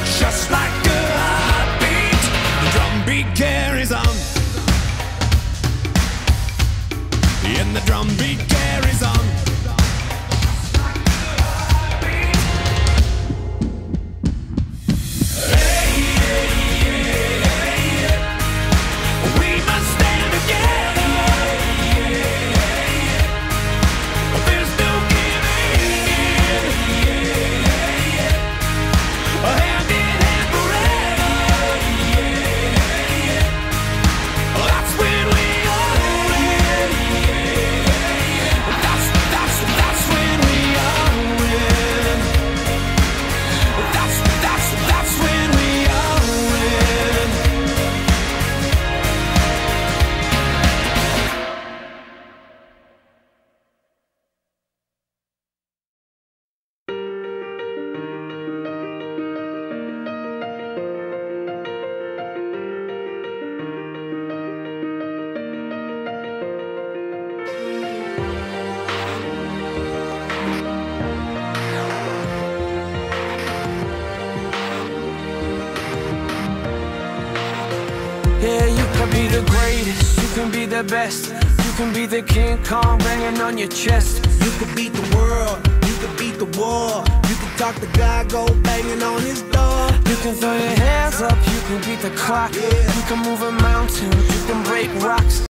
just like a heartbeat. The drum beat carries on, and the drum beat carries on. Yeah, you can be the greatest, you can be the best. You can be the King Kong banging on your chest. You could beat the world, you could beat the war. You could talk to God, go banging on his door. You can throw your hands up, you can beat the clock. Yeah. You can move a mountain, you can break rocks.